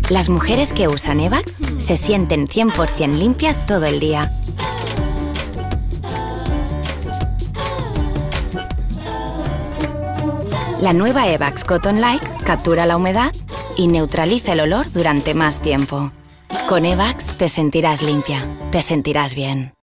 Las mujeres que usan Evax se sienten 100% limpias todo el día. La nueva Evax Cotton Light captura la humedad y neutraliza el olor durante más tiempo. Con Evax te sentirás limpia, te sentirás bien.